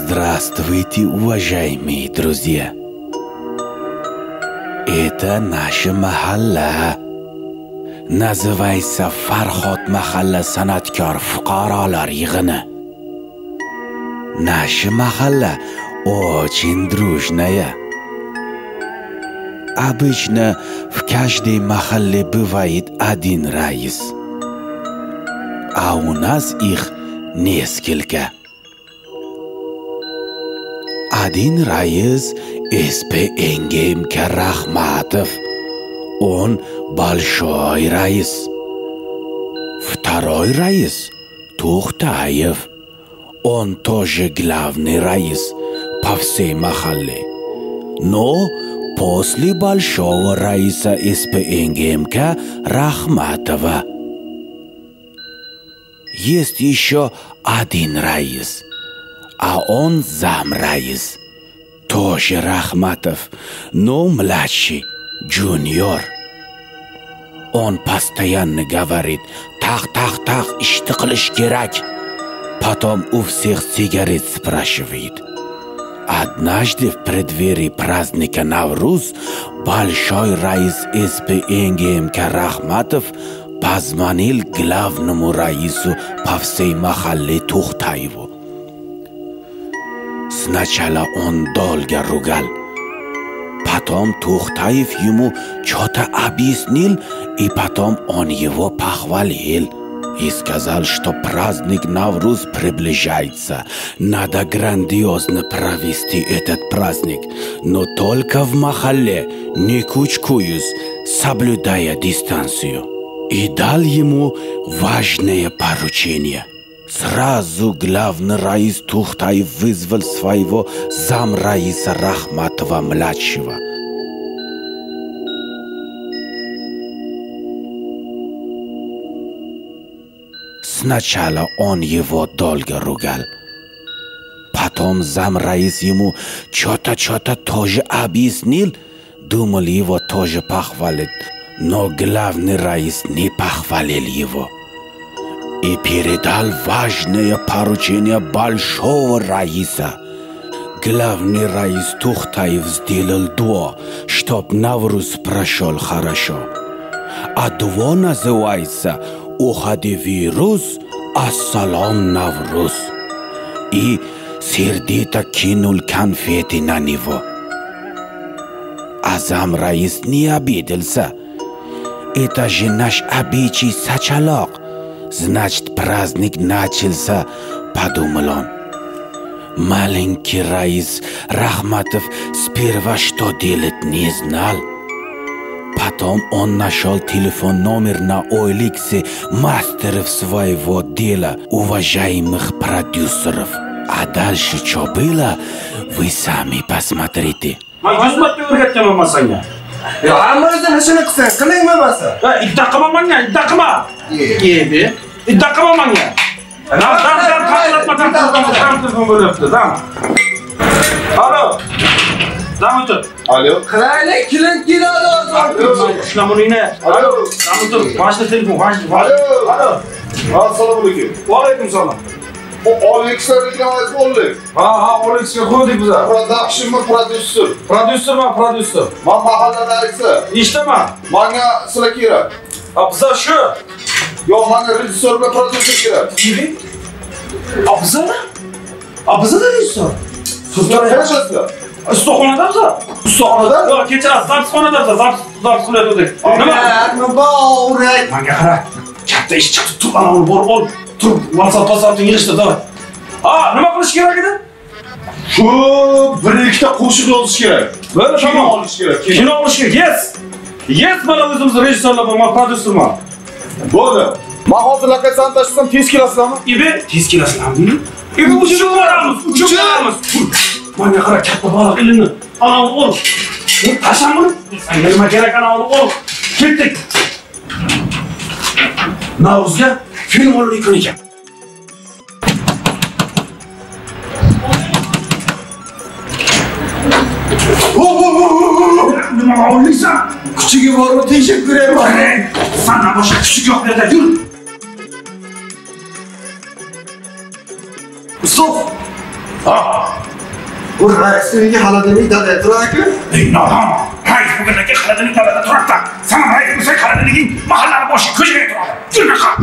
Здравствуйте, уважаемые друзья. Это наша махалла. Называется Farhod mahalla sanatkor fuqarolar yig'ini. Наша махалла очень дружная. Обычно в каждой махалле бывает один раис, а у нас их несколько. Один раис SP МГМК Рахматов. Он большой раис. Второй раис Тухтаев. Он тоже главный раис по всей махалле. Но после большого раиса SP МГМК Рахматова есть еще один раис, а он замраис. Тоже Рахматов, но младший, джуниор. Он постоянно говорит: так, ishni qilish kerak. Потом у всех сигарет спрашивает. Однажды в преддверии праздника Навруз большой раис SP МГМК Рахматов позвонил главному раису по всей махалле Тухтаеву. Сначала он долго ругал. Потом Тухтаев ему что-то объяснил, и потом он его похвалил и сказал, что праздник Навруз приближается. Надо грандиозно провести этот праздник, но только в махалле, не кучкуясь, соблюдая дистанцию. И дал ему важное поручение. Сразу главный раис Тухтаев вызвал своего замраиса Рахматова-младшего. Сначала он его долго ругал. Потом замраис ему что-то тоже объяснил. Думал, его тоже похвалит. Но главный раис не похвалил его. И передал важное поручение большого раиса. Главный раис Тухтаев сделал дуа, чтоб Навруз прошел хорошо. А дуа называется «Уходи вирус, ассалам Навруз». И сердито кинул конфеты на него. А замраис не обиделся. Это же наш обычай сачалок. Значит, праздник начался, подумал он. Маленький раис Рахматов сперва что делать не знал. Потом он нашел телефон номер на OLX мастеров своего дела, уважаемых продюсеров. А дальше что было, вы сами посмотрите. Hammadan ishini qilsang, qilingmi bo'lmasa? Idda qilmaman, idda qilma. Yedi. Idda qilmaman. Telefon bo'lyapti, dam. Alo. Dam o'tir. Alo. Qilaylik, kelin keladi hozir. Shunamuningni. Alo. Dam o'tir. Mashina telefon, mashina. Alo. Assalomu alaykum. Va alaykum salom. OLX'larga qo'ydik. Ha, OLX'ga qo'ydik biz. Production producer. Producer. Men mahalla raisi. Eshitaman. Menga sizlar kerak. Bizlar shu. Yo'q, menga rejissor va producer kerak. Kim? Bizlar rejissor. Sizlar qanchasizlar? Ustaxonada bizlar. Ustaxonada? Yo'q, kechasi zapsxonada bizlar. Zaps qilayotgandik. Nima bor? Menga qara. Katta ish chiqdi. Turani ol. Tur, WhatsApp yig'ishdi, davay. Ha, nima qilish kerak edi? Shu bir ikkita qo'shiq yozish kerak. Bo'ldi, Kino olish kerak. Kino olish kerak. Yes, mana o'zimiz rejissyorlar bo'lman, prodyuserman. Bo'ldi. Men hozir lokatsiyani tashlasam tez kelasizlarmi? Tez kelasizlarmi? Uchib boramiz. Menga qara, katta baliq ilini. Ana ol. Tashamini. Senga nima kerak, ana ol. Ketdik. Navruzga film olayotgan ekan. Nima olaysan? Kuchiga borib teşekkür ederim. Sana boshqa kuchuk yo'q yerda, yur. Ustoz, Ha. Bu reisliği haladını idare dur ki. Ey nadam. Reis bugündeki kaladını dalada durakta. Sana reis bu şey kaladını giyin. Mahallanın boşu köşeye duralım. Yürü bakalım.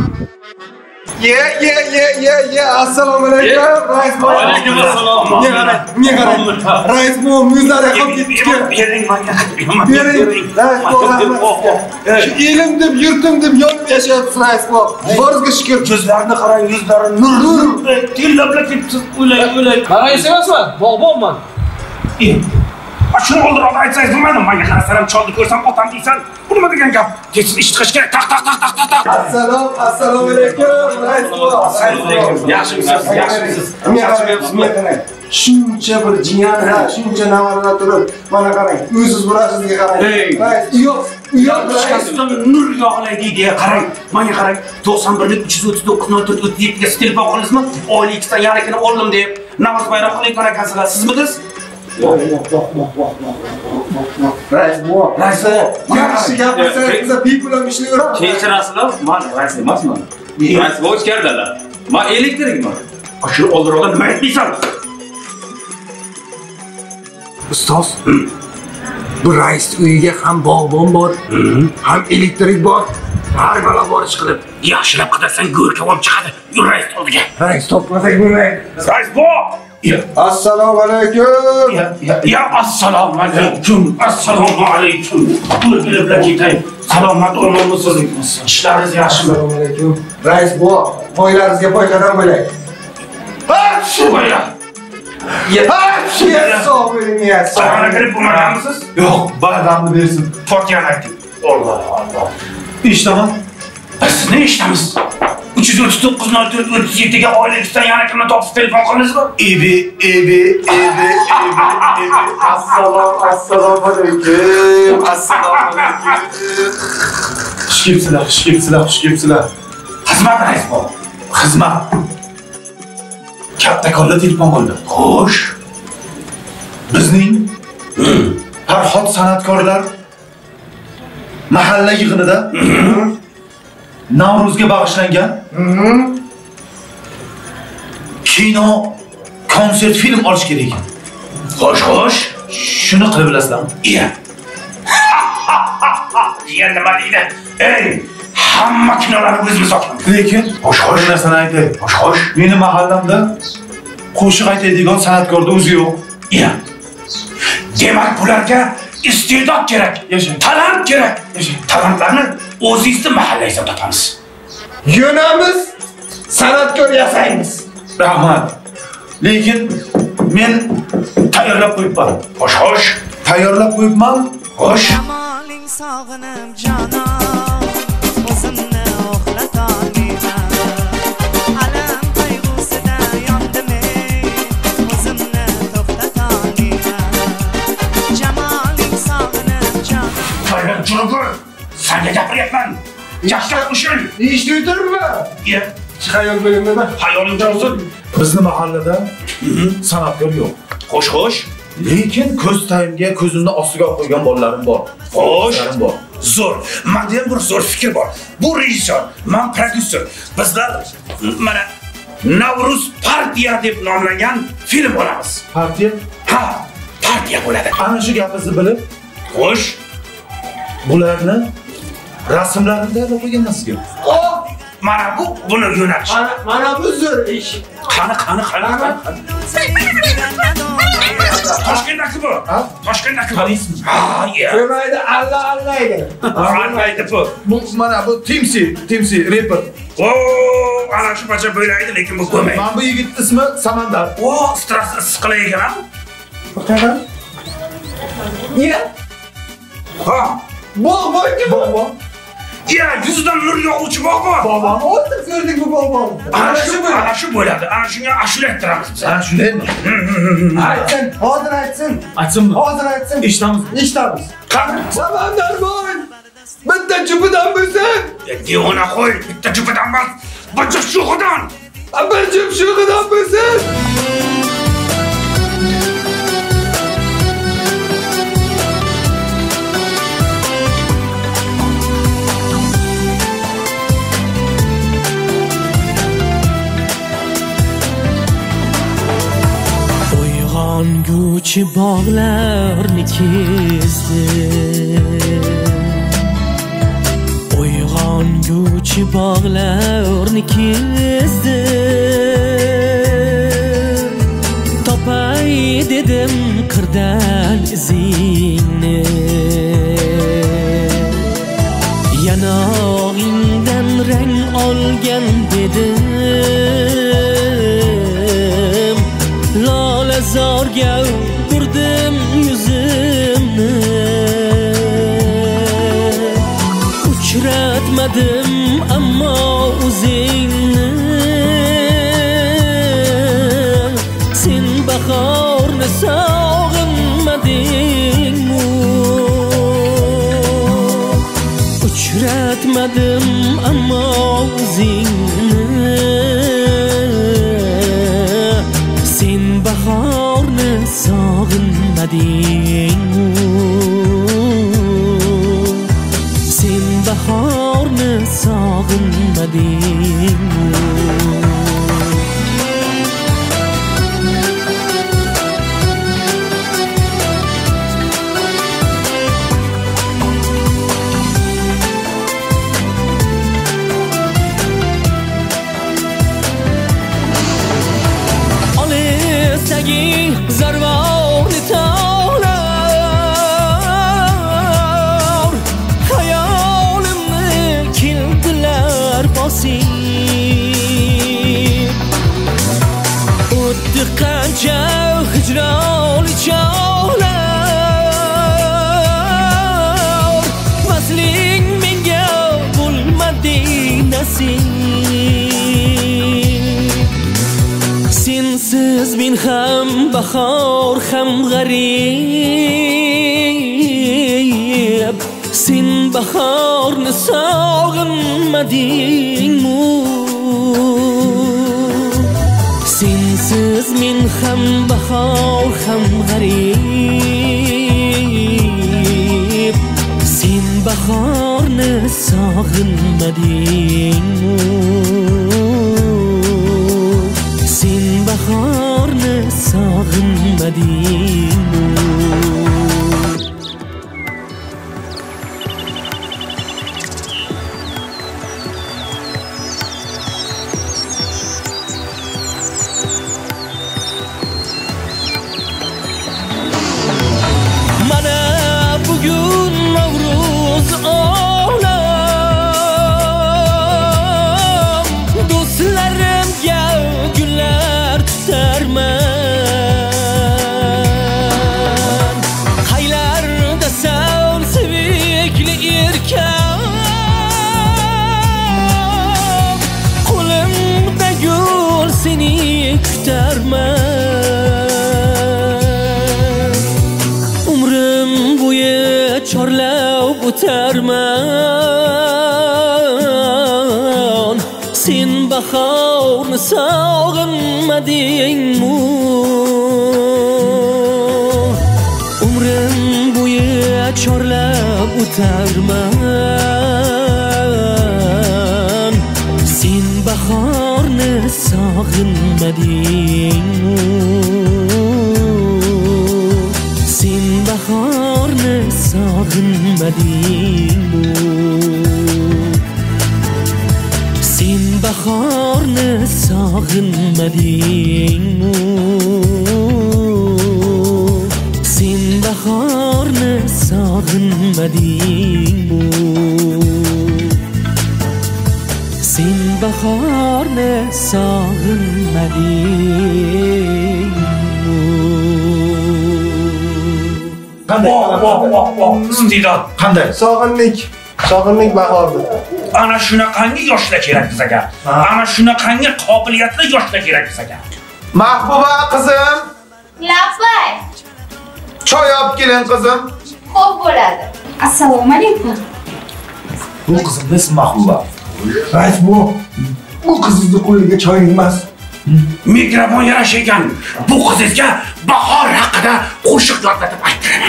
Ye. Assalomu alaykum. Reis boy. Aleykümselam. Ne kadar? Reis bu müzare yapıp gittik. Bering manyak. Bering. Reis bu rahmat. Şu ilim deb, yurtim deb yonib yashayapsiz reis bu. Borzga shukr. Gözlerini qarang, yüzlari nur. Tillab ketibsiz. O'lay. Qara emasman, bog'bonman. Shuni o'ldirib aytsangiz bo'lmaydi. Menga qarasalam cholni ko'rsam otam deysan. Bu nima degan gap? Tez ish chiqish kerak. Tak. Assalomu alaykum. Reis bu. Yaxshimisiz? Shuncha bir jiyan, shuncha navaralar turib, mana qarang, uysiz burasizga qarang. Reis, uyoq Kasbdan nur yog'lay deydi. Qarang, menga qarang. 91lik 339 ga telefon qildingizmi? Oylik ikkita yanakini oldim deb. Namoz bayram qilayotgan ekansizlar. Sizmisiz? Reis bu. Yaxshi gapirsangiz biza people ishlayveramiz. Kechirasizlar, men rais emasman. Rais bo'lish keraklar. Men elektrikman. Shuni o'ldirib nima aytmaysan? Ustoz, bu rais uyiga ham bog'bon bor, ham elektrik bor. Har balo borish qilib. Yaxshilab qidasan go'rka olib chiqadi. Yur rais oldiga. Rais topmasak bo'lmaydi. Rais bu. Assalomu alaykum. Ya assalomu alaykum. Assalomu alaykum. Buni bilib ketay. Salomat bo'lmisiz? Ishlaringiz yaxshimi? Assalomu alaykum. Rais bu, qo'ylaringizga qo'yqadam bo'ling. Ha, shu bo'la. Sana kirib bo'lmaganmisiz? Yo'q, bayramni bersin. Fotiani ayting. Allah. Eshitaman. Biz ne ishtamiz? 339 ga oylikdan yana kimni topib telefon qildingizmi? Ebi. Assalomu alaykum. Xush kelibsizlar. Xizmat rais bu. Xizmat. Kattakonda telefon qildi. Xo'sh. Bizning Farhod san'atkorlar mahalla yig'inida Navruzga bag'ishlangan kino, konsert, film olish kerak ekan. Xo'sh. Shuni qilib bilasizlarmi? Iya. Iya nima deydi? Ey, hamma kinolarni o'zimiz sotamiz. Lekin bir narsani aytay. Xo'sh. Meni mahallamda qo'shiq aytadigan san'atkorda o'zi yo'q. Iya. Demak bularga iste'dod kerak. Yashang. Talant kerak. Talantlarni o'zingizning mahallangizda topamiz. Yo'namiz, san'atkor yasaymiz. Rahmat. Lekin men tayyorlab qo'yibman. Xo'sh. Tayyorlab qo'yibman. Xo'sh. Jamaling sog'inib jonon, o'zimni uxlatolmayman. Alam qayg'usida yondim, o'zimni to'xtatolmayman. Jamaling sog'inib jonon. Tayyor jurgur. Senga gapiryapman. Yaxshilab ushul. Eshitdingizmi? Iya. Xayol bo'limida. Hayoling jo'rsin. Bizni mahallada san'atkor yo'q. Xo'sh. Lekin ko'z tayimga ko'zimni ostiga qo'ygan bolalarim bor. Xo'sh. Bor. Zo'r. Menda ham bir zo'r fikr bor. Bu rejissor, men prodyuser. Bizlar mana Navruz partiya deb nomlangan film olamiz. Partiya Ha, partiya bo'ladi. ana shu gapingizni bilib, Xo'sh. bularni rasmlarini tayyorlab qo'yganman sizga. Mana buni yo'nalish. Mana bu zo'r ish. Qani. Toshkentdagi bu. Toshkentdagi bu. Qaraysizmi? Ha, iya. Ko'maydi, Allah edi. Albaydi bu. Bu mana bu Timsi reper. O, ana shu bacha bo'ylaydi, lekin bu ko'maydi. Mana bu yigit ismi Samandar. O, stress siqilay ekan. Qanaqa? Ya. Ha. Bog'. Ya, yuzidan nur yog'uvchi bog'mi? Bog'bon. O'tib ko'rdik bu bog'bon. Ana shu bo'ladi. Ana shunga ashula ayttiramiz biz. Ha, shundaymi? Aytsin, hozir aytsin. Aytsinmi? Hozir aytsin. Eshitamiz. Qani? Samandar boy. Bitta chupidan bo'lsin. Devona qo'y, bitta jupadan emas. Bir juft sho'xidan. Bir juft sho'xidan bo'lsin. Uyg'onguvchi bog'larni kezdi, uyg'onguvchi bog'larni kezdi. Topay dedim qirdan izingni, yanog'ingdan rang olgan dedim. Lolazorga burdim yuzimni, uchratmadim ammo o'zingni. Sen bahorni sog'inmadingmi? Uchratmadim ammo o'zingni. Sen bahorni sog'inmadingmi? Sen bahorni sog'inmadingmi? Zarvarni tog'lar hayolimni keldilar bosib. O'tdi qancha hijronli chog'lar, vasling menga bo'lmadi nasib. Sensiz men ham bahor ham g'arib. Sen bahorni sog'inmadingmi? Sensiz men ham bahor ham g'arib. Sen bahorni sog'inmadingmi? Sen bahorni sog'inmadingmi? Mana bugun Navruz olam, do'stlarimga gullar tutarman. Haylarda sen sevikli erkak, qo'limda gul seni kutarman. Umrim bo'yi chorlab o'tarman. Sen bahorni sog'inmadingmi? Umrim bo'yi chorlab o'tarman. Sen bahorni sog'inmadingmi? Sen bahorni sog'inmadingmi? Sen bahorni sog'inmadingmi? Sen bahorni sog'inmadingmi? Sen bahorni sog'inmadingmi? Qanday? Iste'dod. Qanday? Sog'inlik bahorda. Ana shunaqangi yoshlar kerak bizga. Ana shunaqangi qobiliyatli yoshlar kerak bizga. Mahbuba qizim, Labay. choy olib keling qizim. Xo'p bo'ladi. Assalomu alaykum. Bu qizimning ismi Mahbuba. Rais bu qizni qo'liga choy emas. Mikrofon yarash ekan. Bu qizizga bahor haqida qo'shiq yodlatib aytiraman.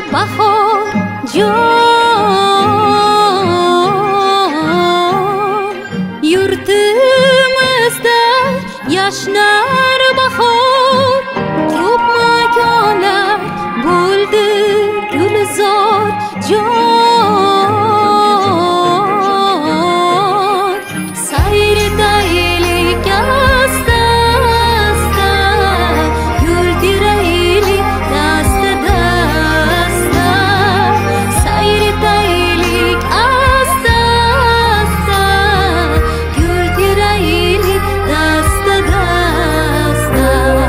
bahor jon yurtimizda yashnar bahor ko'p makonlar bo'ldi gulzor jon sayridaylik asta asta yo'l tiraylik dasta dasta sayridaylik asta asta yo'l tiraylik dasta dasta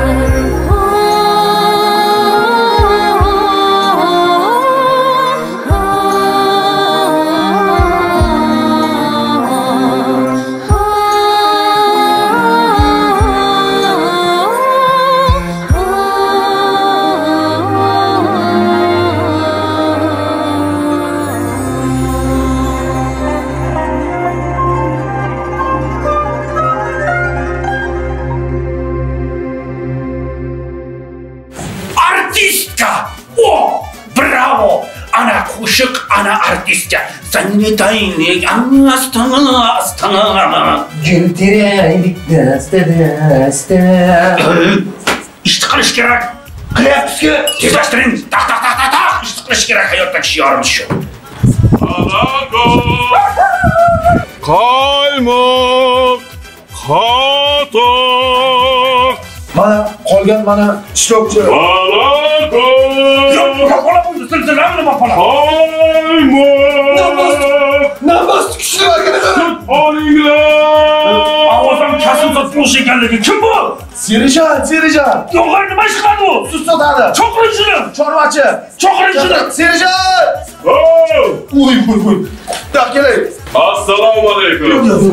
Artistka! Oh, bravo! Ana qo'shiq, ana artistka. Sanitaylik, astana. Gul teraylik dasta dasta. İşte qilish kerak. Qilyapsiz-ku, tezlashtiring. Taq taq taq taq. İşte qilish kerak hayotdagi shiorimiz shu. Qaymoq, xotoq. Mana qolgan mana ishlovchi. Namoz kuchli ekan. Ovozim kasimsiz bo'sh ekanligi kim bu? Serjant. Yo'g'ar nima ish qiladi u? Sut sotadi. Cho'qiring shuni. Chorvachi. Cho'qiring shuni. Serjant. Uy. Tak kelay. Assalomu alaykum.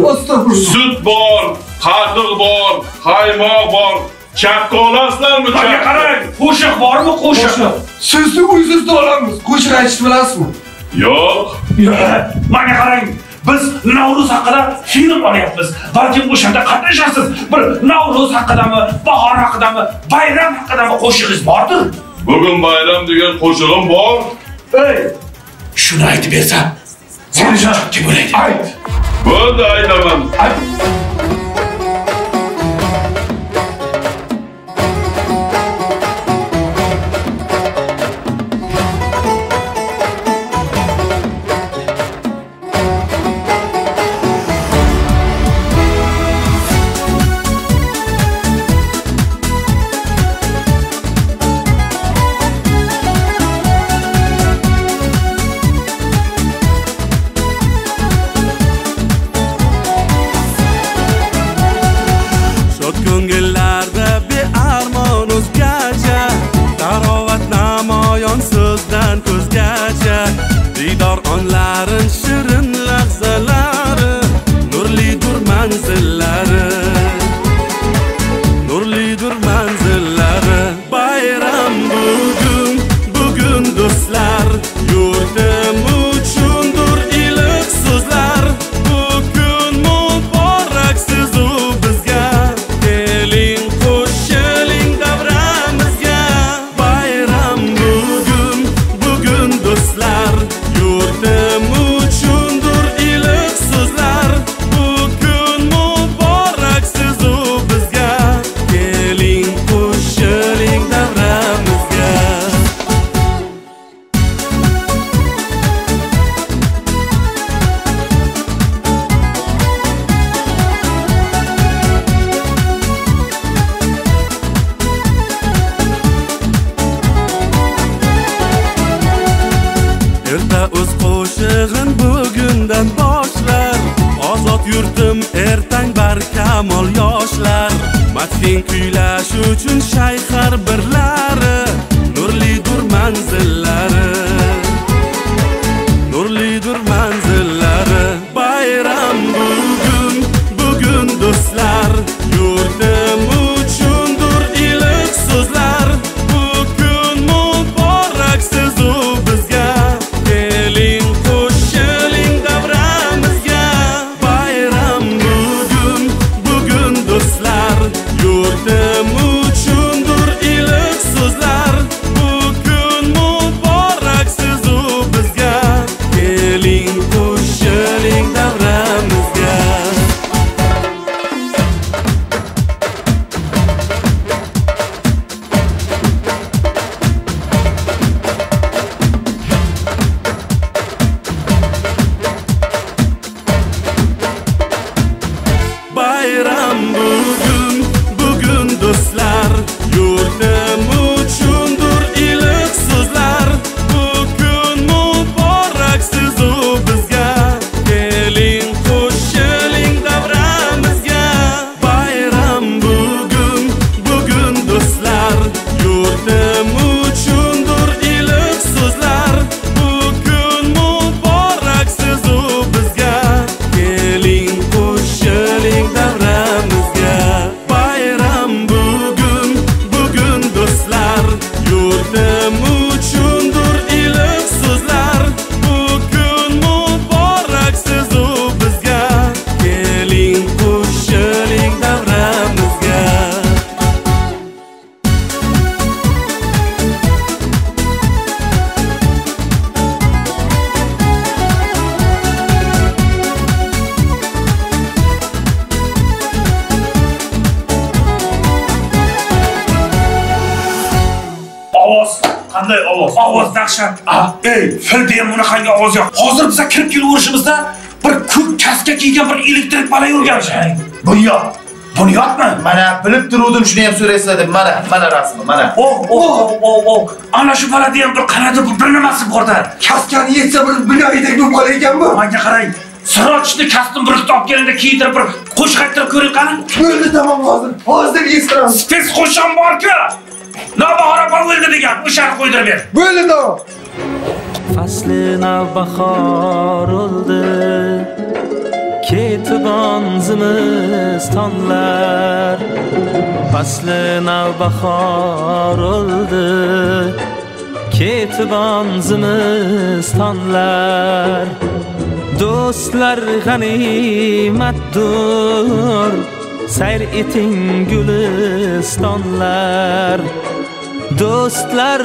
Sut bor, qatiq bor, qaymoq bor. Chapqa olasizlarmi? Menga qarang, qo'shiq bormi, qo'shiq? Sizni uyingizda olamiz. Qo'shiq aytishni bilasizmi? Yo'q. Menga qarang, biz Navro'z haqida film olyapmiz. Balkim o'shanda qatnashasiz. Bir Navro'z haqidami, bahor haqidami, bayram haqidami qo'shig'ingiz bordir? Bugun bayram degan qo'shig'im bor. Ey, shuni aytib bersam, serjant kim bo'laydi? Ayt. Bo'ldi, aytaman. Yurtim uchundir iliq so'zlar, bu kun Ovoz dahshat. Ey, filda ham bunaqangi ovoz yo'q. Hozir biz kirib kelaverishimizda bir ko'k kaska kiygan bir elektrik bola yurgan. Bunyodmi? Mana bilib turuvdim, shuni ham so'raysizlar deb. Mana rasmi, mana. Ana shu bolada ham bir qanada bir nimasi bor-da. Kaskani yetsa bir binoyidek bo'lib qolar ekanmi? Menga qarang. Sirochni kasbni bir olib kelganda kiydirib bir qo'shiq ayttirib ko'ring qani. Bo'ldi, tamom hozir. Hozir yettiramiz. Spes qo'sham bor-ku. Navbahora bo'ldi degan, o'shani qo'ydirib ber. Bo'ldi, tamom. Fasli navbahor oldi, ketibon zimistonlar. Fasli navbahor oldi, ketibon zimistonlar. Do'stlar g'animatdur, sayr eting gulistonlar. Do'stlar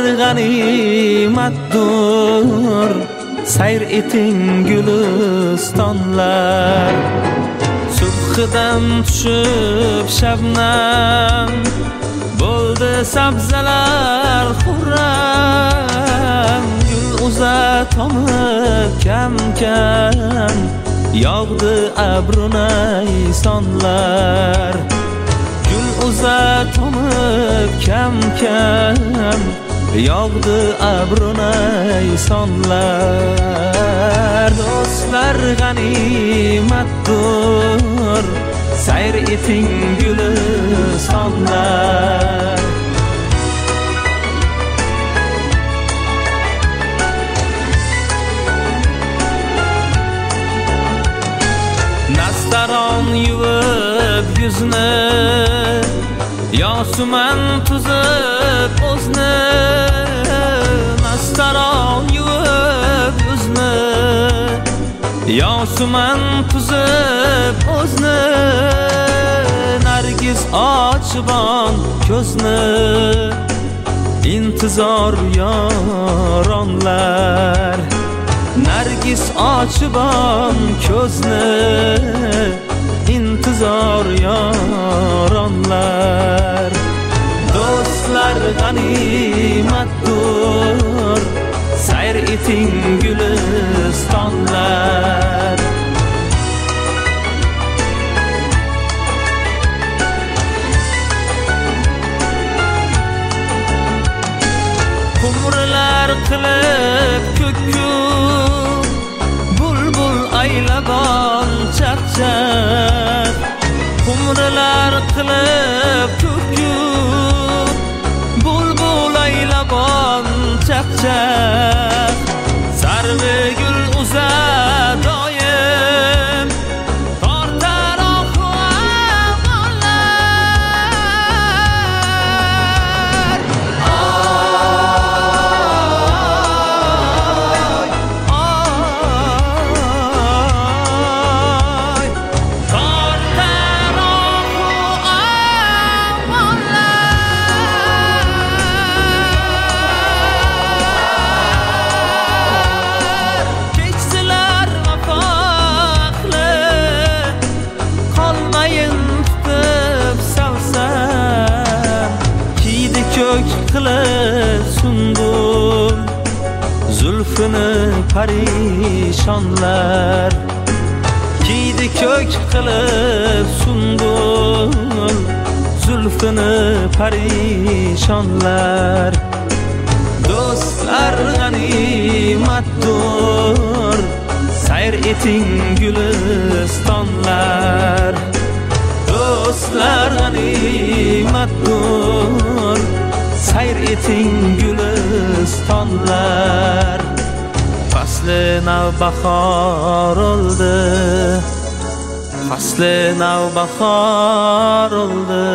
g'animatdur, sayr eting gulistonlar. Subhidan tushib shabnam, bo'ldi sabzalar xurram. Gul uzatomib kam-kam, yog'di abrunay sonlar. Gul uzatomib kam-kam, yog'di abrunay sonlar. Do'stlar g'animatdur, sayr eting gulistonlar. Nastaron yuvib yuzni, yosuman tuzib o'zni. Nastaron yuvib yuzni, yosuman tuzib o'zni. Nargiz ochibon ko'zni, intizor yoronlar. Nargiz ochibon ko'zni, intizor yoronlar. Do'stlar g'animatdur, sayr eting gulistonlar. Qumrular qilib ko'kku, bulbul aylabon chaqchaq. Qumrular qilib ko'kku, bulbul aylabon chaqchaq. Sarvi gul uzadoyim, tortar oxuamonlar. Qilib sundum zulfini parishonlar. Kiydi ko'k qilib sundum zulfini parishonlar. Do'stlar g'animatdur, sayr eting gulistonlar. Do'stlar g'animatdur, sayr eting gulistonlar. Fasli navbahor oldi, fasli navbahor oldi.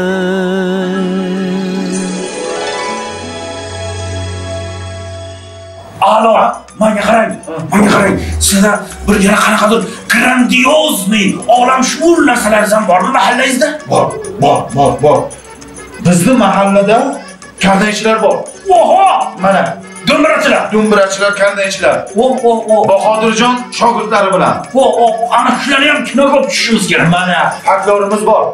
Alo, menga qarang. Sizda bir yana qanaqadir grandiozniy, olamshumul narsalar ham bormi mahallangizda? Bor. Bizning mahallada karnaychilar bor. Oho! Mana do'mbirachilar, karnaychilar. Bahodirjon shogirdlari bilan. Ana shularni ham kinoga tushishimiz kerak. Mana folklorimiz bor.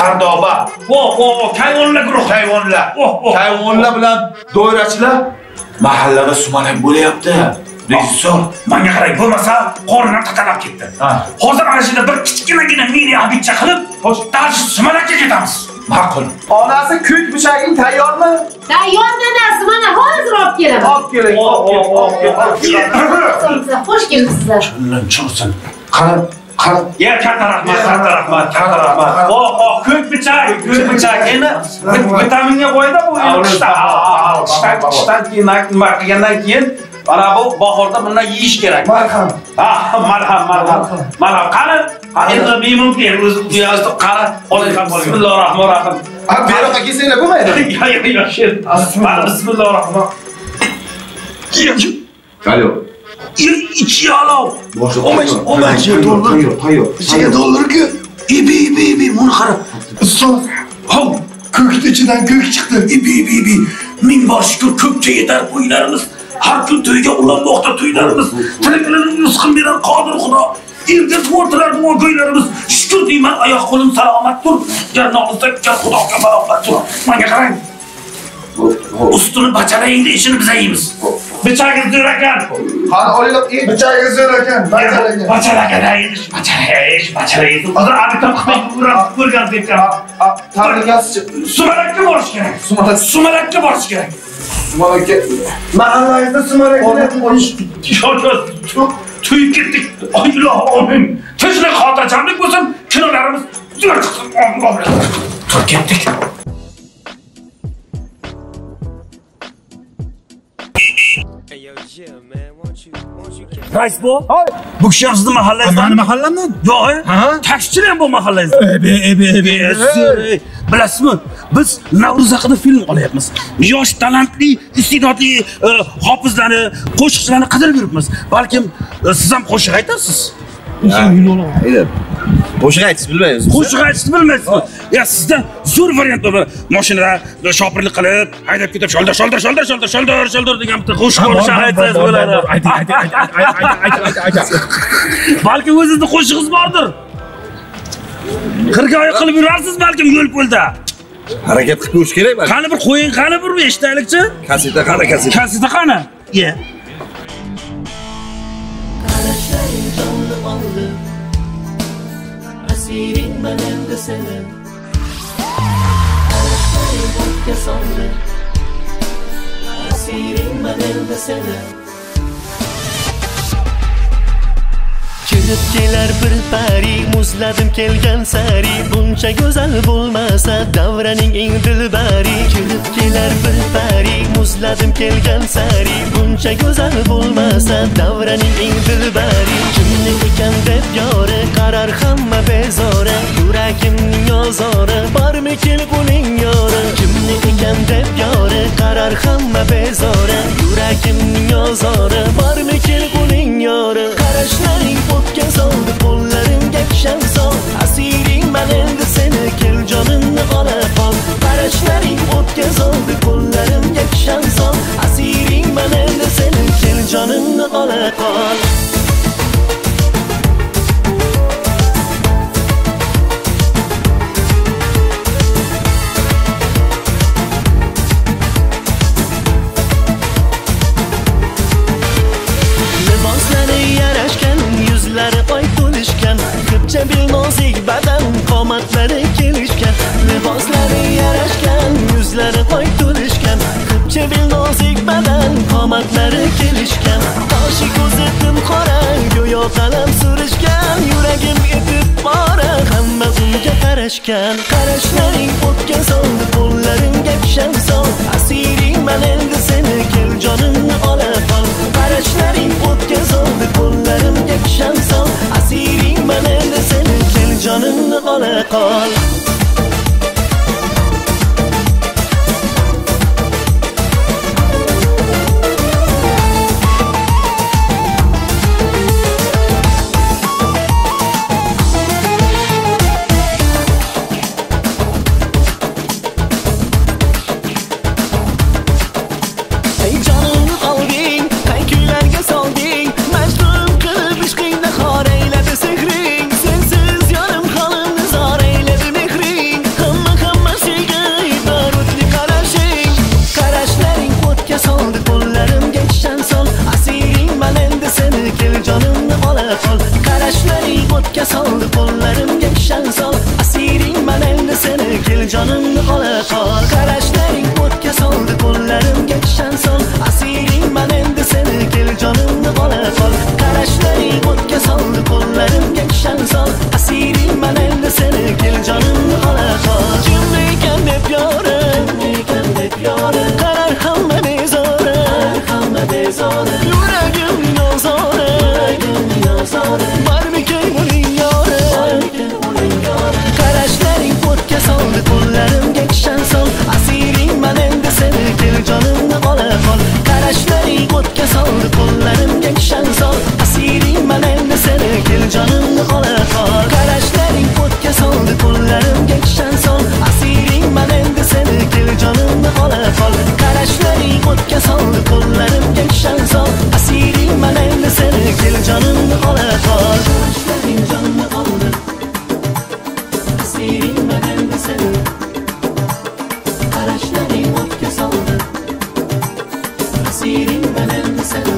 Sardoba. Kayvonlar guruh. Kayvonlar bilan doirachilar Mahallada sumalak bo'layapti. Rejissor, menga qarang, bo'lmasa qo'rnimdan tatalab ketdi. Hozir ana shunda bir kichkinagina mini abitcha qilib, dash sumalakka ketamiz. ma'qul. Onasi ko'k pichaging tayyormi? Tayyor dadasi, mana hozir olib kelaman. Olib keling, olib keling. Xush kelibsizlar. Chunsin. Qani, Ya katta rahmat, katta rahmat, katta rahmat. Ko'k pichak. Endi vitaminga boyda bu qishdan keyin nima qilgandan keyin mana bu bahorda bundan yeyish kerak. Marham. Marham. Qani, endi mumkin o'zi bu yozda qani oling. Bismillahirrohmanirrohim. Beroqqa kelsanglar bo'lmaydi. Yo, sher. Bismillahirrohmanirrohim. Alo. İçi alov. Olmaz. Tayyor. İçine doldur ki. İbi. Bunu qarab. Ustoz. Hav. Kökün içinden kök çıktı. İbi. Min bor shukr ko'pcha yetar qo'ylarimiz. Har kun to'yga ulanmoqda to'ylarimiz. Tilaklarini rizqin berar qodir Xudo. Erga o'tirardi o qo'ylarimiz. Shukr deyman, oyoq qo'lim salomatdir. Jannatda Xudoga barobardir. Menga qarang. Ustini bachalayingda ishini biz yeymiz. Bichagingiz zo'r ekan. Qani olinglar, Bıçağı zo'r ekan. Bachalaganaymiz. Hozir abita qilib ko'rgan debkan. Tabrikasiz. Sumalakka borish kerak. Sumalakka borish kerak. Sumalakka. Mahallangizda sumalaklar qo'yish. To'yib ketdik. Amin. Tinchlik, xotirjamlik bo'lsin. Kinolarimiz zo'r chiqsin. To'yib ketdik. Rais bu? Bu kishi ham sizni mahallangizdan? Meni mahallamdan? Yo'q, taksichilar ham bu mahallangizda. Bilasizmi? Biz Navro'z haqida film olyapmiz. Yosh, talantli, iste'dodli hofizlarni, qo'shiqchilarni qidirib yuribmiz. Balkim siz ham qo'shiq aytasiz. Qo'shiq aytishni bilmaysiz. Qo'shiq aytishni bilmaysizmi? Ya sizda zo'r variant bor. Mashinada shopirlik qilib, haydab ketib, sholdor degan bitta qo'shiq aytsangiz bo'ladi. Ayt. Balki o'zingizning qo'shig'ingiz bordir. Qirga oyoq qilib yurarsiz balkim yo'l-po'lda. Harakat qilib ko'rish kerak balki. Qani bir qo'ying, qani bir eshitaylikchi. Kaseta qani? Kaseta qani? Ye. Asiring ben endi seni Qarashlaring o'tga soldi Asiring ben endi seni Kelib kelar bir pari muzladim kelgan sari buncha go'zal bo'lmasa davraning eng dilbari Kelib kelar bir pari muzladim kelgan sari buncha go'zal bo'lmasa davraning eng dilbari Kimni ekan deb yori qarar hamma bezora yuragimning ozori bormikin uning yori Kimni ekan deb yori qarar hamma bezora yuragimning ozori bormikin uning yori Qarashlaring o'tga soldi qo'llarimga kishan sol Asiring men endi seni kel jonimni ola qol Qarashlaring o'tga soldi qo'llarimga kishan sol Asiring men endi seni kel jonimni ola qol Bil nozik badan qomatlari kelishgan liboslari yarashgan yuzlari qo'y to'lishgan qipcha bil nozik badan qomatlari kelishgan toshi ko'zi tim qora go'yo qalam surishgan yuragim etib bora hamma unga qarashgan qarashlaring o'tga soldi qo'llarimga kishan sol asiring men endi seni kel jonimni ola qol qarashlaring o'tga soldi qo'llarimga kishan sol asiring men endi seni kel jonimni ola qol Sensiz yarım kalın zar eyledi mi qol. Qarashlaring o'tga soldi, qo'llarimga kishan sol. Asiring man endi seni, kel jonimni ola qol. Qarashlaring o'tga soldi, qo'llarimga kishan sol. Asiring man endi seni, kel jonimni ola qol. Qarashlaring o'tga soldi, qo'llarimga kishan sol. Asiring man endi seni, kel jonimni ola qol. Kim ekan deb yorim, qarar hamma bezori, yuragimning ozori, barmikin uning yori. Qarashlaring o'tga soldi, qo'llarimga kishan sol. Asiring man endi seni, kel jonimni ola qol. Qarashlaring o'tga soldi, qo'llarimga kishan sol. Asiring man endi seni, kel jonimni ola qol. Qarashlaring o'tga soldi, qo'llarimga kishan sol. Asiring man endi seni, kel jonimni ola qol. Qarashlaring o'tga soldi, qo'llarimga kishan sol. Asiring man endi seni, kel jonimni ola qol. Qarashlaring jonimni oldi. Asiring man endi seni. Qarashlaring o'tga soldi. Asiring man endi seni.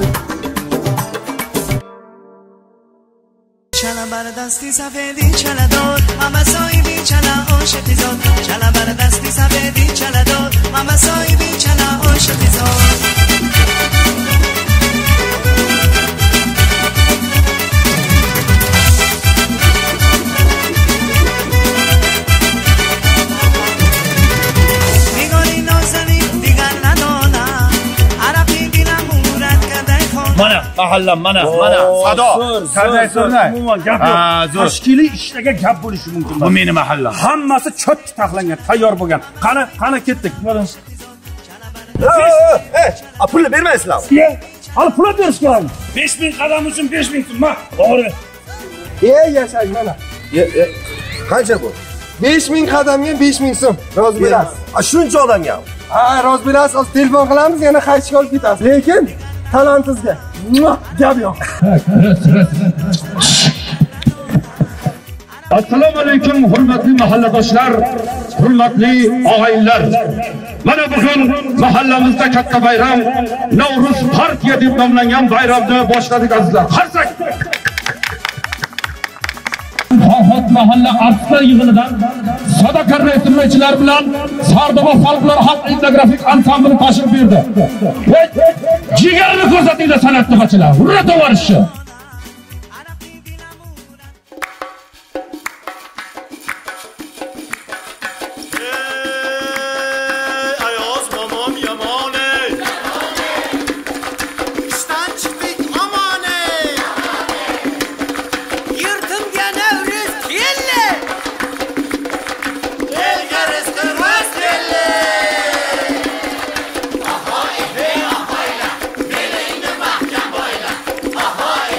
چلا بر دستی سفیدی چلا دور اما سایبی چلا عاشقی زاد چلا بر دستی سفیدی چلا دور اما سایبی چلا عاشقی زاد دیگاری نازنی دیگر ندانم عرقی دیلم مورد کده خون Mana mahallam, mana sado. Qanday so'rang? Umuman gap yo'q. Tashkiliy ishlarga gap bo'lishi mumkin. Bu meni mahallam. Hammasi chotki taxlangan, tayyor bo'lgan. Qani ketdik. Pulni bermaysizlarmi? Hali pul berish kerak. 5000 qadam uchun 5000 so'm. To'g'ri. Yashash mana. Qancha bu? 5000 qadamga 5000 so'm. Rozi berasiz. Shuncha odamga. Ha, rozi berasiz. Hozir telefon qilamiz, yana qaytishga olib ketasiz. Lekin talantizga gap yo'q. Assalomu alaykum hurmatli mahalladoshlar, hurmatli og'aylar. Mana bugun mahallamizda katta bayram, Navro'z partiya deb nomlangan bayramni boshladik azizlar. Qarsak. Farhod mahalla artistlar yig'inidan Sadaqar reystiruvchilar bilan Sardoba xalqlar xalq etnografik ansambli tashkil berdi. Jigarni ko'rsatinglar san'at namachilar. Urra tovarishchi. Aha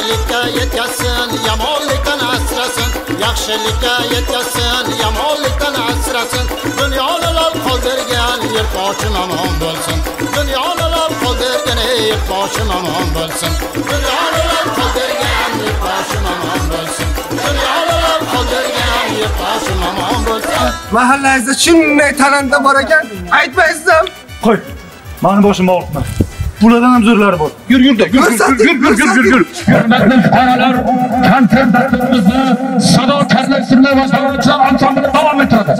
yaxshilikka yetkazsin, yomonlikdan asrasin. Yaxshilikka yetkazsin, yomonlikdan asrasin. Dunyolar qoldirgan yurtboshim omon bo'lsin. Dunyolar qoldirgan yurtboshim omon bo'lsin. Dunyolar qoldirgan yurtboshim omon bo'lsin. Dunyolar qoldirgan yurtboshim omon bo'lsin. Mahallangizda shunday talanta bor ekan, aytmaysizmi? Qo'y. Meni boshim og'ritma. Bulardan ham zo'rlari bor. Yur-da, yur. Hurmatli fuqarolar, konsert dasturimizni sadoqatli sirlar va sanatchilar ansambli davom ettiradi.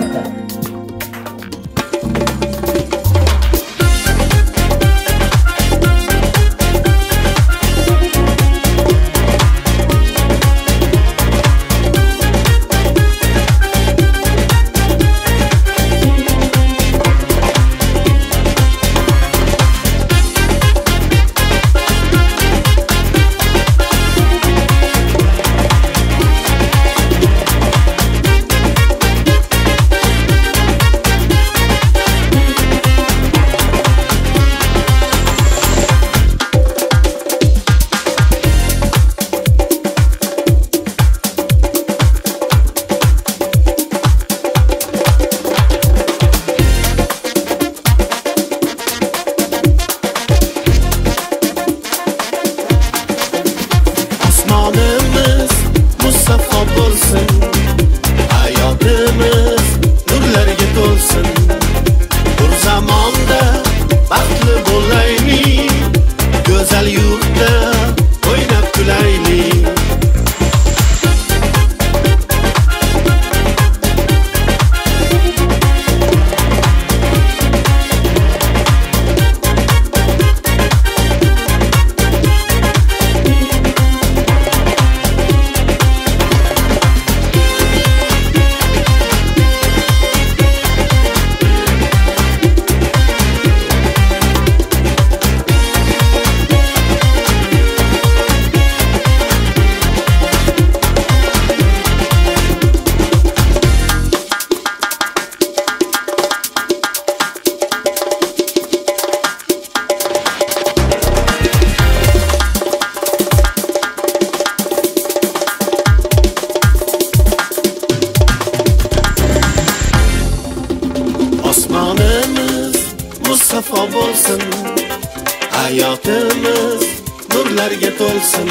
Hayotimiz nurlarga to'lsin.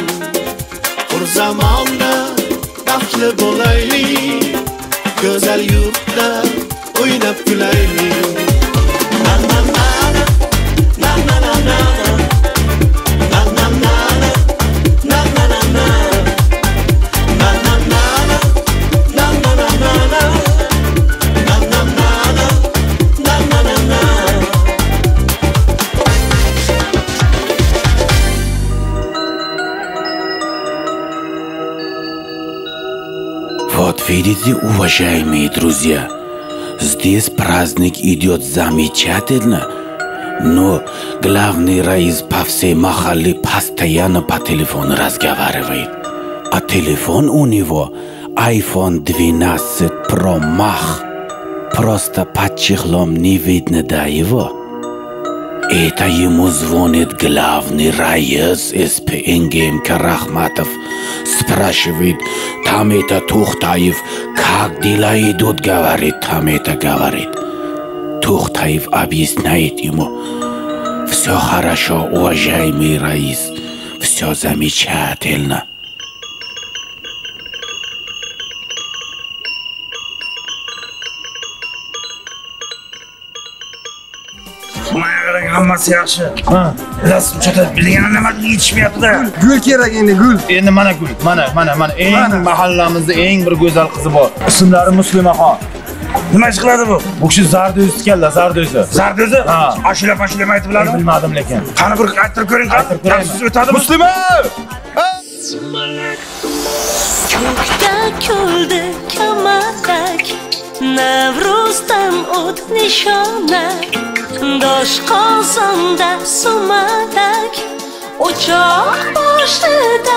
Qur zamonda baxtli bo'laylik. Go'zal yurtda o'ynab kulaylik. Na na na na na na na na na na na na na na Вот видите, уважаемые друзья, здесь праздник идет замечательно, но главный раис по всей махалле постоянно по телефону разговаривает. А телефон у него iPhone 12 Pro Max. Просто под чехлом не видно до его. Это ему звонит главный раис СПН ГМК Рахматов. Спрашивает, там это Тухтаев, как дела идут, говорит, там это говорит. Тухтаев объясняет ему, все хорошо, уважаемый раис, все замечательно. Hammasi yaxshi. Ha, rasm chotib bilgan nimaga yetishmayapti-da. Gul kerak endi, gul. Endi mana gul. Mana eng mahallamizda eng bir go'zal qizi bor. Ismlari Muslimaxon. Nima ish qiladi bu? Bu kishi zardo'zi ekanlar, zardo'zi. Zardo'zi? Ha. Ashula aytib biladimi? Bilmadim lekin. Qani bir aytib ko'ring, siz o'tadimi? Muslima! Ko'kda kuldi kamalak, Navruzdan o't nishona, doshqozonda sumalak, o'choq boshida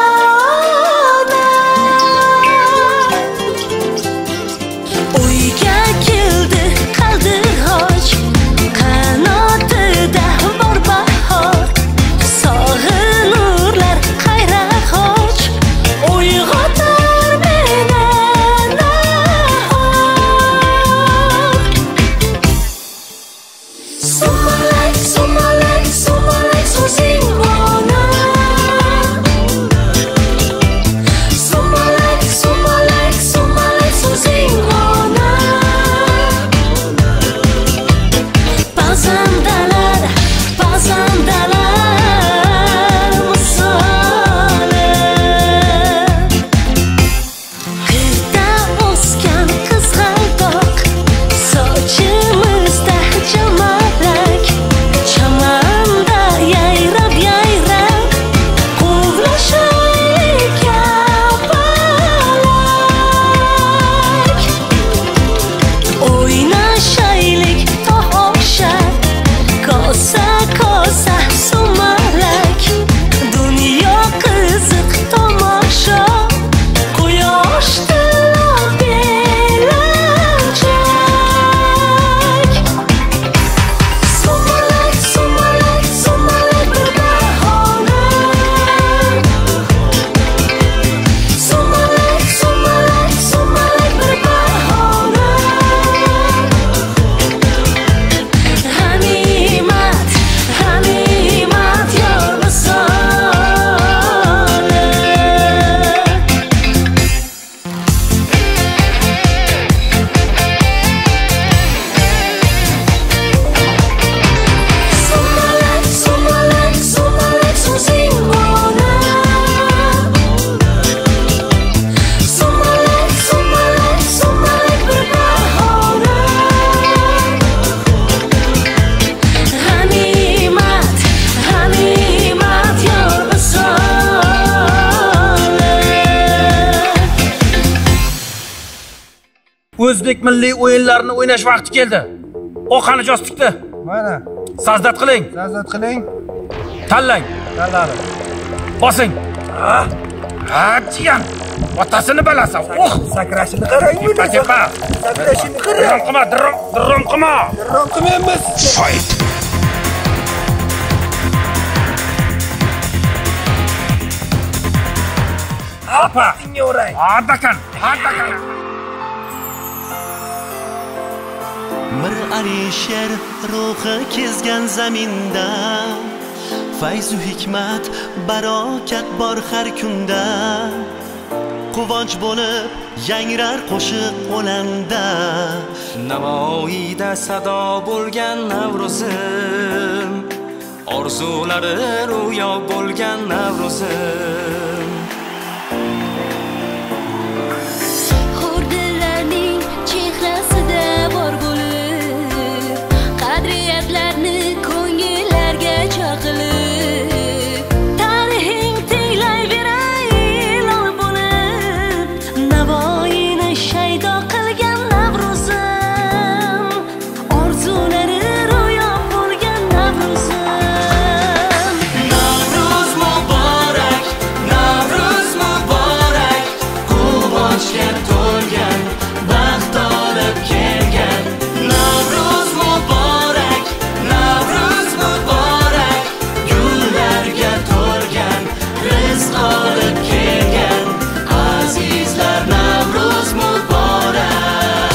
uyga keldi qaldiroch, qanotida bor bahor, sog'i nurlar xayrixoh. O'zbek milliy o'yinlarini o'ynash vaqti keldi. O'qani jostikdi. Mana. Sajdat qiling. Sajdat qiling. Tanlang. Tanladim. Bosing. Jiyan. Otasini balasa. Sakrashini qarang. Tepa. Sakrashini qarang. Drom qilma. Drom qilmaymiz. Fight. Apa? Adakan. Mir Alisher ruhi kezgan zaminda, fayzu hikmat barokat bor har kunda. Quvonch bo'lib yangrar qo'shiq o'landa, Navoiyda sado bo'lgan Navruzim, orzulari ro'yo bo'lgan Navruzim. Hurdilarning chehrasida bor bo'lib, qadriyatlarni ko'ngillarga chaqilib, tarixing tinglayveray lol bo'lib, Navoiyni shaydo qilgan Navruzim, orzulari ro'yo bo'lgan Navruzim. Navruz muborak, Navruz muborak, quvonchga to'lgan, baxt olib kelgan. Navruz muborak, Navruz muborak, gullarga to'lgan, rizq olib kelgan. Azizlar, Navruz muborak.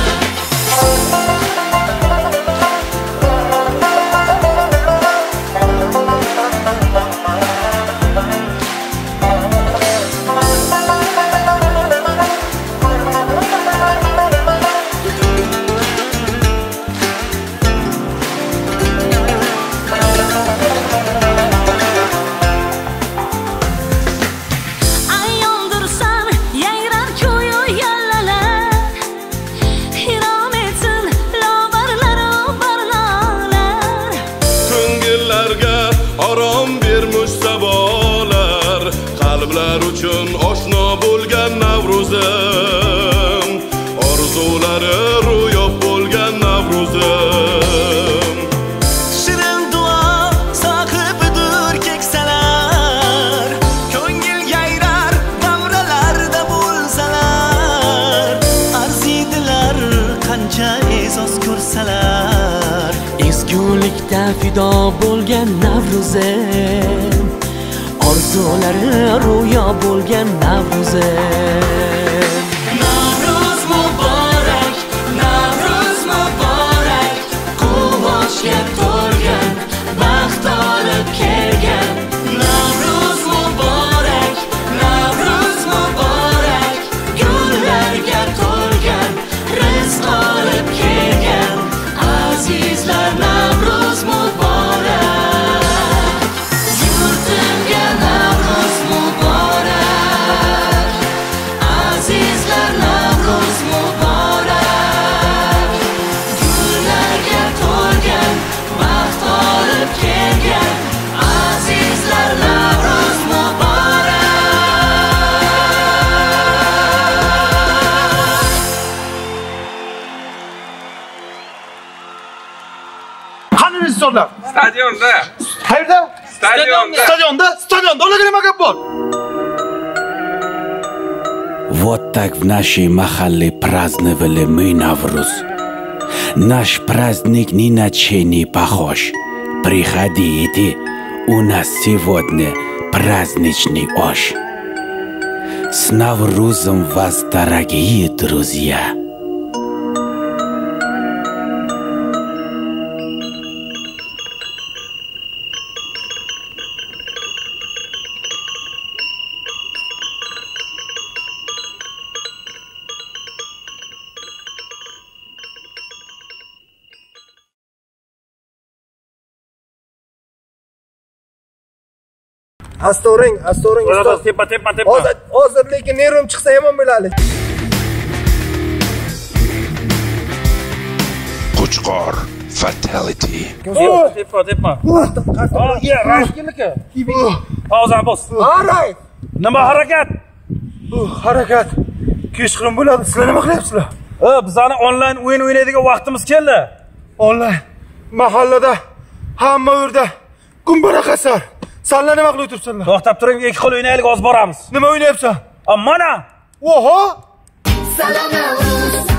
Ayyondursan yayrar ko'yu yallalar, hirom etsin lobarlaru barnolar. Ko'ngillarga orom bermush sabolar, qalblar uchun oshno bo'lgan Navruzim, orzulari ro'yob bo'lgan Navruzim. shirin duo sohibidur keksalar, ko'ngil yayrar davralarda bo'lsalar, arzidilar qancha e'zoz ko'rsalar. Ezgulikda fido bo'lgan Navruzim, orzulari ro'yo bo'lgan Navruzim. Navruz muborak, Navruz muborak, quvonchga to'lgan, baxt olib kelgan. Navruz muborak, Navruz muborak, gullarga to'lgan, rizq olib kelgan. Azizlar, Navruz muborak, yurtimga Navruz muborak. Azizlar, Navruz muborak, gullarga to'lgan, baxt olib kelgan. Azizlar, Navruz muborak. Qani rejissyorlar? Stadionda. Qayerda? Stadionda. Stadionda. Ularga nima gap bor? Вот так в нашей махалле праздновали мы Навруз. Наш праздник ни на чем не похож. Приходите, у нас сегодня праздничный ош. С Наврузом вас, дорогие друзья! Astoring, ustoz. Tepa. Hozir lekin nervim chiqsa yomon bo'ladi. Qo'chqor fatality. Tepa. Ya, rashkiniki. Hozir bos. Aray. Nima harakat? Harakat. Kechqurun bo'ladi. Sizlar nima qilyapsizlar? Bizani onlayn o'yin o'ynaydigan vaqtimiz keldi. Onlayn mahallada hamma yerda gumbara qasar. Senlar nima qilib o'tiribsanlar? To'xtab turing, ikki xil o'ynaylik, hozir boramiz. Nima o'ynayapsan? Mana. Oho! Salom Navruz